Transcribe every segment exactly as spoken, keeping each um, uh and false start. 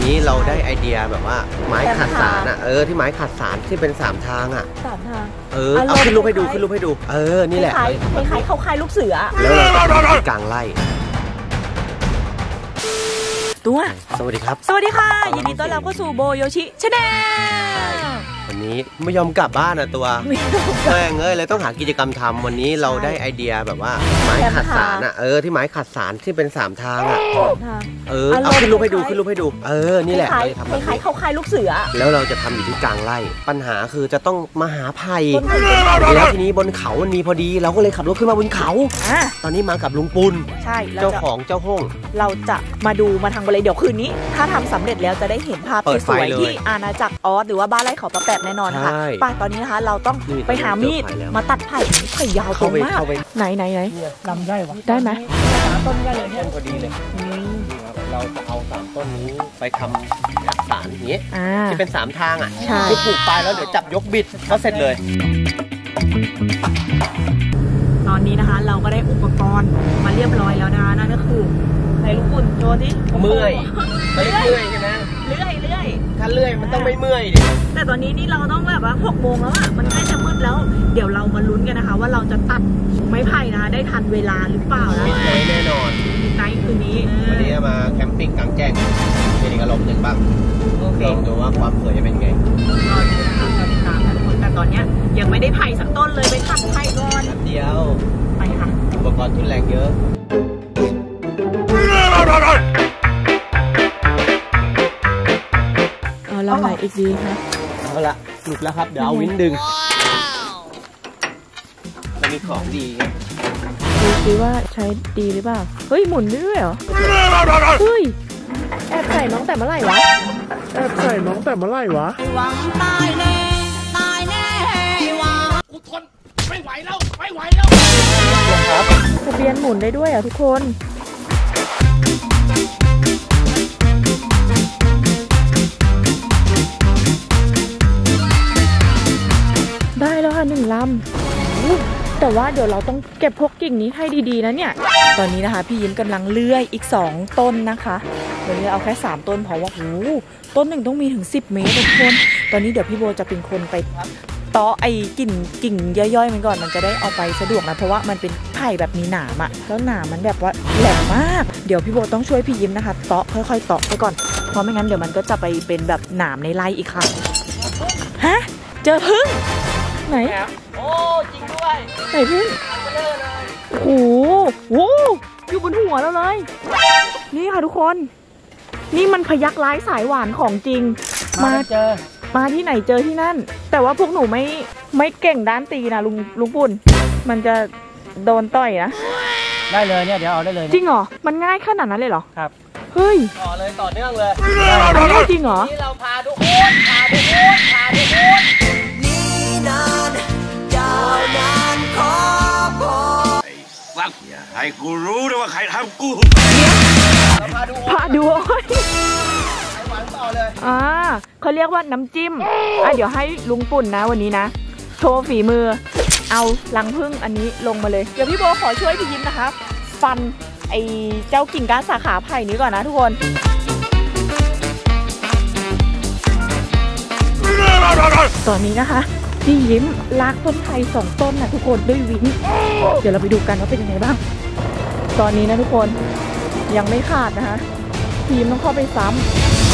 นี้เราได้ไอเดียแบบว่าไม้ขัดสารอ่ะเออที่ไม้ขัดสารที่เป็นสามทางอ่ะสามทางเออเอาขึ้นรูปให้ดูขึ้นรูปให้ดูเออนี่แหละคล้ายคล้ายเขาคล้ายลูกเสือแล้วเราจะที่กลางไร่ตัวสวัสดีครับสวัสดีค่ะยินดีต้อนรับเข้าสู่โบโยชิชาแนลวันนี้ไม่ยอมกลับบ้านอ่ะตัวแม่งเอ้ยเลยต้องหากิจกรรมทำวันนี้เราได้ไอเดียแบบว่าไม้ขัดสารอ่ะเออที่ไม้ขัดสารที่เป็นสามทางอ่ะเออเอาขึ้นรูปให้ดูขึ้นรูปให้ดูเออนี่แหละคล้ายเขาคล้ายลูกเสือแล้วเราจะทำอยู่ที่กลางไร่ปัญหาคือจะต้องมาหาไผ่แล้วทีนี้บนเขามันมีพอดีเราก็เลยขับรถขึ้นมาบนเขาตอนนี้มากับลุงปุณใช่เจ้าของเจ้าห้องเราจะมาดูมาทางบริเวณเดี๋ยวคืนนี้ถ้าทำสำเร็จแล้วจะได้เห็นภาพสวยๆที่อาณาจักรออสหรือว่าบ้านไร่เขาตะแปบแน่นอนค่ะป่ะตอนนี้นะคะเราต้องไปหามีดมาตัดไผ่ไผ่ยาวตรงมากไหนไหนไหนลำได้ปะได้ไหมสามต้นได้เลยเนี่ยพอดีเลยเราจะเอาสามต้นนี้ไปทำขัดสารอย่างนี้ที่เป็นสามทางอ่ะที่ปลูกไปแล้วเดี๋ยวจับยกบิดก็เสร็จเลยตอนนี้นะคะเราก็ได้อุปกรณ์มาเรียบร้อยแล้วนะคะนั่นก็คือไหนลูกปุ่นโชว์ที่เมื่อยไม่เมื่อยใช่ไหมเลื่อยเลื่อยถ้าเลื่อยมันต้องไม่เมื่อยดิแต่ตอนนี้นี่เราต้องแบบว่าหกโมงแล้วอ่ะมันใกล้จะมืดแล้วเดี๋ยวเรามาลุ้นกันนะคะว่าเราจะตัดไม้ไผ่นะคะได้ทันเวลาหรือเปล่านะมิดไนท์แน่นอนมิดไนท์คืนนี้วันนี้มาแคมปิ้งกลางแจ้งเป็นอีกอารมณ์หนึ่งบ้างลองดูว่าความสวยจะเป็นไงรอดูนะคะรอติดตามนะทุกคนแต่ตอนนี้ยังไม่ได้ไผ่สักต้นเลยไปตัดไผ่ก่อนเดียวไปค่ะอุปกรณ์ทุนแรงเยอะเอาลำไหนอีกดีคะเอาละหลุดแล้วครับเดี๋ยวเอาวินดึงจะมีของดีดูซิว่าใช้ดีหรือเปล่าเฮ้ยหมุนด้วยเหรอเฮ้ยแอบใส่น้องแต่เมื่อไหร่วะแอบใส่น้องแต่เมื่อไหร่วะหวังตายแน่ตายแน่หวังกูทนไม่ไหวแล้วไม่ไหวแล้วทะเบียนหมุนได้ด้วยอ่ะทุกคนได้แล้วค่ะหนึ่งลำแต่ว่าเดี๋ยวเราต้องเก็บพวกกิ่งนี้ให้ดีๆนะเนี่ยตอนนี้นะคะพี่ยิ้มกำลังเลื่อยอีกสองต้นนะคะเดี๋ยวนี้เอาแค่สามต้นเพราะว่าโหต้นหนึ่งต้องมีถึงสิบเมตรทุกคนตอนนี้เดี๋ยวพี่โบจะเป็นคนไปตอไอ้กิ่งกิ่งย่อยๆมันก่อนมันจะได้เอาไปสะดวกนะเพราะว่ามันเป็นไผ่แบบมีหนามอะแล้วหนามมันแบบว่าแหลมมากเดี๋ยวพี่โบต้องช่วยพี่ยิ้มนะคะเตาะค่อยๆเตาะไปก่อนเพราะไม่งั้นเดี๋ยวมันก็จะไปเป็นแบบหนามในไร่อีกค่ะฮะเจอพึ่งไหนโอ้จริงด้วยไหนพึ่งโอ้โหอยู่บนหัวแล้วเลยนี่ค่ะทุกคนนี่มันพยักร้ายสายหวานของจริงมาเจอมาที่ไหนเจอที่นั่นแต่ว่าพวกหนูไม่ไม่เก่งด้านตีนะลุงลุงปุ่นมันจะโดนต่อยนะได้เลยเนี่ยเดี๋ยวเอาได้เลยจริงเหรอมันง่ายขนาดนั้นเลยเหรอครับเฮ้ยต่อเลยต่อเนื่องเลยง่ายจริงเหรอนี่เราพาทุกคนพาทุกคนพาทุกคนนี่นานยาวนานขอพอไอ้สักอย่าให้กูรู้นะว่าใครทำกูพาดูพาดูต่อเลยอ่าเขาเรียกว่าน้ำจิ้มอ่ะเดี๋ยวให้ลุงปุ่นนะวันนี้นะโชว์ฝีมือเอารังผึ้งอันนี้ลงมาเลยเดี๋ยวพี่โบขอช่วยพี่ยิ้มนะคะฟันไอ้เจ้ากิ่งก้านสาขาไผ่นี้ก่อนนะทุกคนตอนนี้นะคะพี่ยิ้มลากต้นไผ่สองต้นนะทุกคนด้วยวินเดี๋ยวเราไปดูกันว่าเป็นยังไงบ้างตอนนี้นะทุกคนยังไม่ขาดนะคะพี่ยิ้มต้องเข้าไปซ้ำ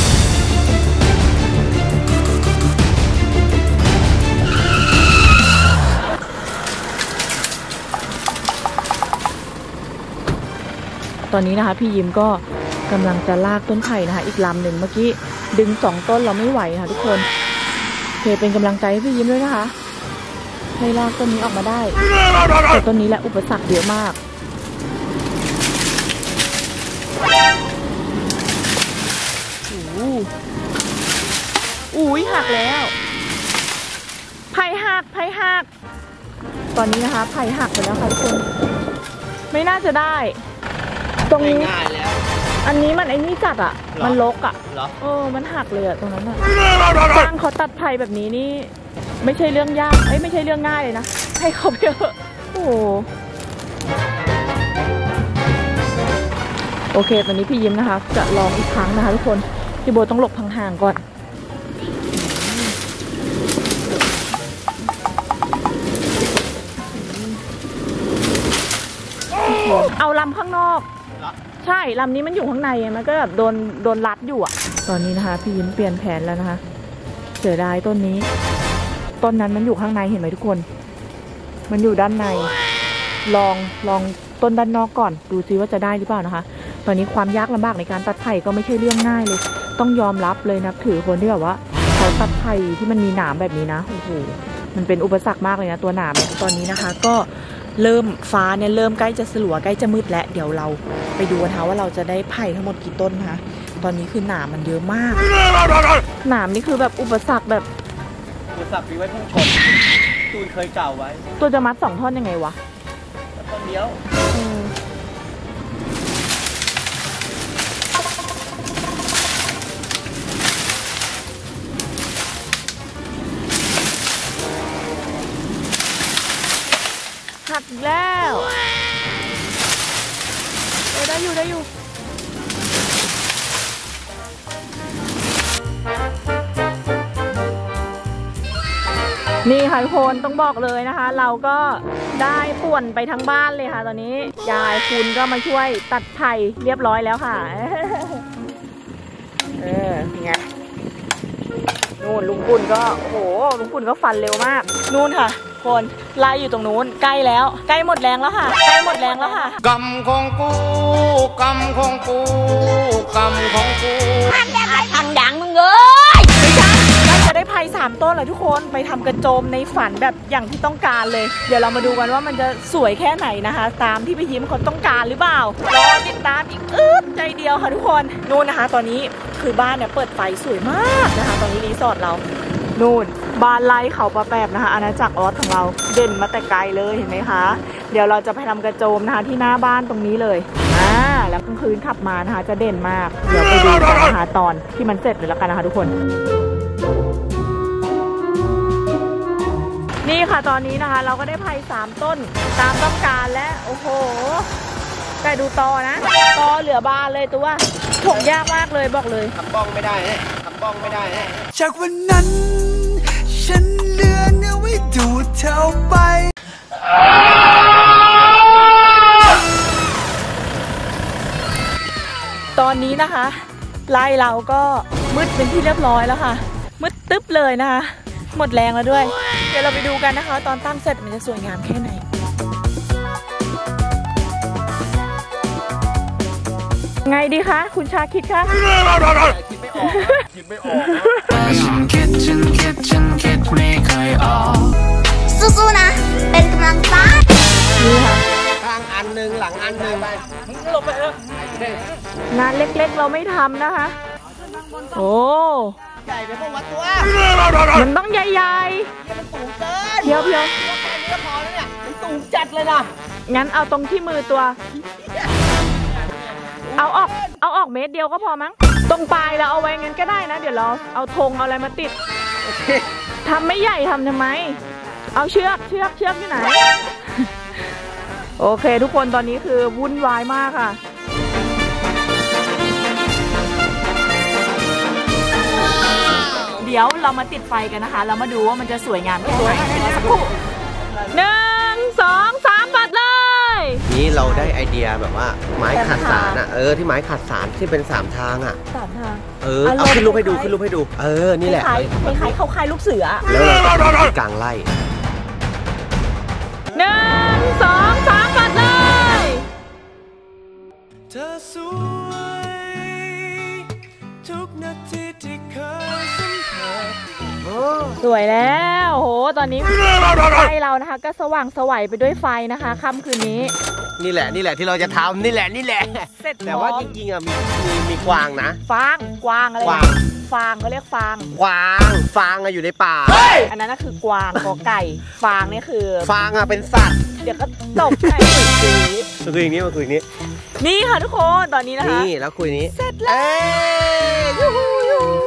ตอนนี้นะคะพี่ยิ้มก็กำลังจะลากต้นไผ่นะคะอีกลำหนึ่งเมื่อกี้ดึงสองต้นเราไม่ไหวนะคะทุกคนเคเป็นกำลังใจให้พี่ยิ้มด้วยนะคะให้ลากต้นนี้ออกมาได้แต่ต้นนี้แหละอุปสรรคเยอะมากอุ้ยหักแล้วไผ่หักไผ่หักตอนนี้นะคะไผ่หักไปแล้วค่ะทุกคนไม่น่าจะได้ตรงนี้อันนี้มันไอ้นี่จัดอ่ะมันลกอ่ะเออมันหักเลยอ่ะตรงนั้นอ่ะจ้างเขาตัดไผ่แบบนี้นี่ไม่ใช่เรื่องยากเอ้ยไม่ใช่เรื่องง่ายเลยนะให้เขาไปเถอะโอ้โอเคตอนนี้พี่ยิ้มนะคะจะลองอีกครั้งนะคะทุกคนพี่โบต้องหลบห่างๆก่อนเอาลำข้างนอกใช่ลำนี้มันอยู่ข้างในมันก็แบบโดนโดนรัดอยู่อ่ะตอนนี้นะคะพี่ยิ้มเปลี่ยนแผนแล้วนะคะเสียดายต้นนี้ต้นนั้นมันอยู่ข้างในเห็นไหมทุกคนมันอยู่ด้านในลองลองต้นด้านนอกก่อนดูซิว่าจะได้หรือเปล่านะคะตอนนี้ความยากลำบากในการตัดไผ่ก็ไม่ใช่เรื่องง่ายเลยต้องยอมรับเลยนับถือคนที่แบบว่าเขาตัดไผ่ที่มันมีหนามแบบนี้นะโอ้โหมันเป็นอุปสรรคมากเลยนะตัวหนามเนี่ยตอนนี้นะคะก็เริ่มฟ้าเนี่ยเริ่มใกล้จะสลัวใกล้จะมืดแล้วเดี๋ยวเราไปดูนะคะว่าเราจะได้ไผ่ทั้งหมดกี่ต้นนะคะตอนนี้คือหนามมันเยอะมากหนามนี่คือแบบอุปสรรคแบบอุปสรรคมีไว้พุ่งชนตูนเคยกล่าวไว้ตัวจะมัดสองท่อนยังไงวะต้นเดียวหักแล้วเออได้อยู่ได้อยู่นี่ค่ะทุกคนต้องบอกเลยนะคะเราก็ได้ป่วนไปทั้งบ้านเลยค่ะตอนนี้ยายคุณก็มาช่วยตัดไผ่เรียบร้อยแล้วค่ะเออไงนู่นลุงปุ่นก็โอ้โหลุงปุ่นก็ฟันเร็วมากนู่นค่ะคนไล่อยู่ตรงนู้นใกล้แล้วใกล้หมดแรงแล้วค่ะใกล้หมดแรงแล้วค่ะกำของกูกำของกูกำของกูทางดังทางดังมึงเอ้ยไม่ใช่เราจะได้ไผ่สามต้นเลยทุกคนไปทำกระโจมในฝันแบบอย่างที่ต้องการเลยเดี๋ยวเรามาดูกันว่ามันจะสวยแค่ไหนนะคะตามที่พี่ยิ้มเขาต้องการหรือเปล่ารอติดตามอีกอึ๊บใจเดียวค่ะทุกคนนู่นนะคะตอนนี้คือบ้านเนี่ยเปิดไฟสวยมากนะคะตอนนี้รีสอร์ทเรานู่นบ้านไร่เขาปลาแปบนะคะอาณาจักรออสของเราเด่นมาแต่ไกลเลยเห็นไหมคะเดี๋ยวเราจะไปทำกระโจมนะคะที่หน้าบ้านตรงนี้เลยอ่าแล้วกลางคืนขับมานะคะจะเด่นมากเดี๋ยวไปดูกันนะคะตอนที่มันเสร็จเลยแล้วกันนะคะทุกคนนี่ค่ะตอนนี้นะคะเราก็ได้ไผ่สามต้นตามต้องการและโอ้โหแต่ดูตอนะตอเหลือบานเลยตัวถกยากมากเลยบอกเลยทำบ้องไม่ได้ทำบ้องไม่ได้จากวันนั้นฉันเลือนเอาไว้ดูดเธอไปตอนนี้นะคะไล่เราก็มืดเป็นที่เรียบร้อยแล้วค่ะมืดตึ๊บเลยนะคะหมดแรงแล้วด้วยเดี๋ยวเราไปดูกันนะคะตอนตั้งเสร็จมันจะสวยงามแค่ไหนไงดีคะคุณชาคิดคะคิดไม่ออกคิดไม่ออกฉันคิดฉันคิดฉันคิดไม่เคยออกสู้ๆนะเป็นกำลังใจนี่ค่ะข้างอันหนึ่งหลังอันหนึ่งไปหลบไปเถอะงานเล็กๆเราไม่ทำนะคะโอ้ใหญ่ไปพวกวัดตัวมันต้องใหญ่ๆมันสูงเกินเพียวเพียวแค่นี้พอแล้วเนี่ยมันสูงจัดเลยนะงั้นเอาตรงที่มือตัวเอาออกเอาออกเมตรเดียวก็พอมั้งตรงปลายเราเอาไว้งั้นก็ได้นะเดี๋ยวเราเอาธงเอาอะไรมาติดทำไม่ใหญ่ทำทำไมเอาเชือกเชือกเชือกที่ไหนโอเคทุกคนตอนนี้คือวุ่นวายมากค่ะเดี๋ยวเรามาติดไฟกันนะคะเรามาดูว่ามันจะสวยงามแค่ไหนสักครู่หนึ่งสองสามปัดเลยนี่เราได้ไอเดียแบบว่าไม้ขัดสารอ่ะเออที่ไม้ขัดสารที่เป็นสามทางอ่ะสามทางเออเอาขึ้นรูปให้ดูขึ้นรูปให้ดูเออนี่แหละคล้ายๆเขาคล้ายลูกเสือแล้วเราก็ติดกลางไล่หนึ่งสองสามปัดเลยเธอสวยทุกนาทีที่เคยสัมผัสสวยแล้วโหตอนนี้ไฟเรานะคะก็สว่างสวัยไปด้วยไฟนะคะค่ำคืนนี้นี่แหละนี่แหละที่เราจะทำนี่แหละนี่แหละแต่ว่าจริงๆอ่ะมีมีมีกวางนะฟางกวางอะไรกวางฟางเขาเรียกฟางกวางฟางอะอยู่ในป่าอันนั้นก็คือกวางกอไก่ฟางนี่คือฟางอะเป็นสัตว์เดี๋ยวก็ตกให้คุยนี้มาคุยอย่างนี้มาคุยอย่างนี้นี่ค่ะทุกคนตอนนี้นะคะนี่แล้วคุยนี้เสร็จแล้วถูกใจม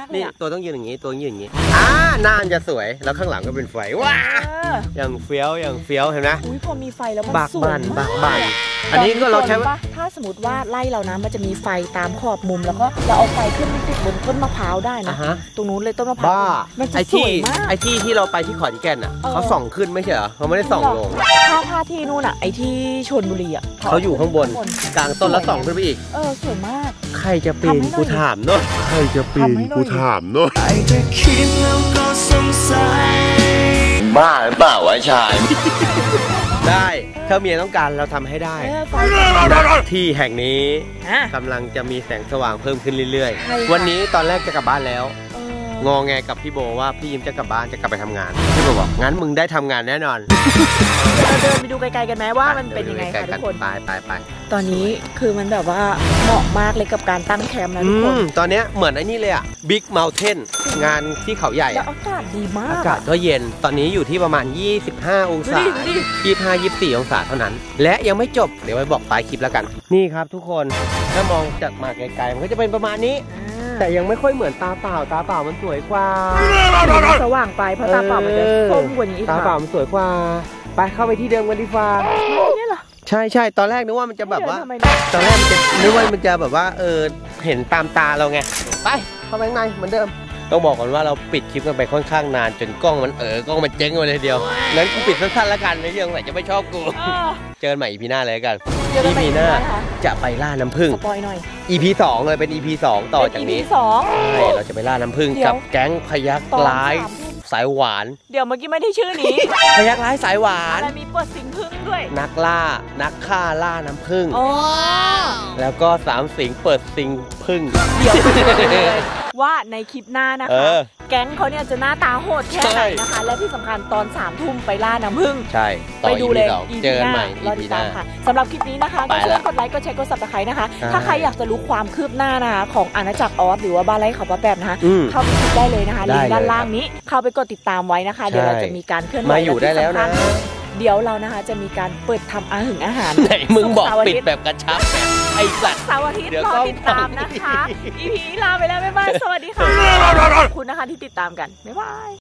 มากเลยนี่อะตัวต้องยืนอย่างนี้ตัวต้องยืนอย่างนี้อ่าหน้าจะสวยแล้วข้างหลังก็เป็นไฟว้าเอออย่างเฟี้ยวอย่างเฟี้ยวเห็นไหมอุ้ยพอมีไฟแล้วมันบากสวยบันมาบากกบันอันนี้ก็เราใช้ปะถ้าสมมติว่าไล่เรานะมันจะมีไฟตามขอบมุมแล้วก็เราเอาไฟขึ้นไปติดบนต้นมะพร้าวได้อ่ะนะฮะตรงนู้นเลยต้นมะพร้าวบ้ามันจะไอสที่วยมากไอที่ที่เราไปที่ขอนแก่นอ่ะเออเขาส่องขึ้นไม่ใช่เหรอเขาไม่ได้ส่องลงถ้าท่าที่นู่นอ่ะไอที่ชลบุรีอ่ะเขาอยู่ข้างบนกลางต้นแล้วส่องขึ้นไปอีกเออสวยมากใครจะปีนทำให้หน่อยกูถามเนาะใครจะปีนทำให้หน่อยกูถามเนาะไอ้แต่คิดแล้วก็สงสัยบ้าหรือเปล่าวะชายได้ถ้าเมียต้องการเราทำให้ได้เออไฟณที่แห่งนี้อ่ะกำลังจะมีแสงสว่างเพิ่มขึ้นเรื่อยใช่ค่ะๆ วันนี้ตอนแรกจะกลับบ้านแล้วเอองอแงกับพี่โบว่าพี่ยิ้มจะกลับบ้านจะกลับไปทำงานพี่โบบอกงั้นมึงได้ทำงานแน่นอนเราเดินไปดูไกลๆกันไหมว่ามันเป็นยังไงคะทุกคนไปไปไปตอนนี้คือมันแบบว่าเหมาะมากเลยกับการตั้งแคมป์นะอืทุกคนมตอนเนี้ยเหมือนไอ้นี่เลยอ่ะ Big Mountain งานที่เขาใหญ่แล้วอะอากาศดีมากอากาศก็เย็นตอนนี้อยู่ที่ประมาณ ยี่สิบห้า องศาดูดิดูดิยี่สิบห้า ยี่สิบสี่ องศาเท่านั้น และยังไม่จบเดี๋ยวไปบอกปลายคลิปแล้วกัน นี่ครับทุกคนถ้ามองจากมาไกลๆมันก็จะเป็นประมาณนี้ แต่ยังไม่ค่อยเหมือนตาเปล่าตาเปล่ามันสวยกว่ามันสว่างไปเพราะตาเปล่ามันจะส้มกว่านี้อีกตาเปล่ามันสวยกว่าไปเข้าไปที่เดิมกันดีฟ้าเนี่ยเหรอใช่ใช่ตอนแรกนึกว่ามันจะแบบว่าทำไมเนี่ยตอนแรกมันจะนึกว่ามันจะแบบว่าเออเห็นตามตาเราไงไปเข้าไปข้างในเหมือนเดิมต้องบอกก่อนว่าเราปิดคลิปกันไปค่อนข้างนานจนกล้องมันเออกล้องมันเจ๊งไปเลยทีเดียวงั้นกูปิดสั้นๆแล้วกันในเรื่องไหนจะไม่ชอบกูเออเจอกันใหม่ อี พี หน้าเลยละกันเจอกันใหม่อี พี หน้านะคะจะไปล่าน้ำผึ้งสปอยหน่อยอี พี สองเลยเป็น อี พี สองต่อจากนี้เป็ อี พี สองใช่เราจะไปล่าน้ำผึ้งเดี๋ยวกับแก๊งพยักตอนร้ายสามทุ่มสายหวานเดี๋ยวเมื่อกี้ไม่ได้ชื่อนี้พยักร้ายสายหวานอะไรมีเปิดสิงพึ่งด้วยนักล่านักฆ่าล่าน้ำผึ้งอ๋อแล้วก็สามสิงเปิดสิงพึ่งเดี๋ยวว่าในคลิปหน้านะเอคะอแก๊งเขาเนี่ยจะหน้าตาโหดแค่ไหนนะคะ และที่สำคัญตอนสามทุ่มไปล่าน้ำผึ้งใช่ต่อไปดูเลยสองอีเจอกันใหม่รออีติพีดหตาน้ามค่ะสำหรับคลิปนี้นะคะไปก็ช่วยแล้วกดไลค์กดแชร์กดซับสไครต์นะคะใช่ถ้าใครอยากจะรู้ความคืบหน้านะคะของอาณาจักรออสหรือว่าบ้านไร่เขาป้าแปบนะคะอืมเข้าไปคลิกได้เลยนะคะได้ลิงก์ด้านเลยล่างนี้ เข้าไปกดติดตามไว้นะคะ เดี๋ยวเราจะมีการเคลื่อนไหวมาอยู่ได้แล้วนะที่สำคัญเดี๋ยวเรานะคะจะมีการเปิดทำอาหึงอาหารไหนมึงบอกศุร์เสาร์ปิดอาทิตย์แบบกระชับไอ้สัตว์เสาร์อาทิตย์เดี๋ยวรอต้องติดตามนะคะ อีพีลาไปแล้วบ๊ายบายสวัสดีค่ะขอบคุณนะคะที่ติดตามกันบ๊ายบาย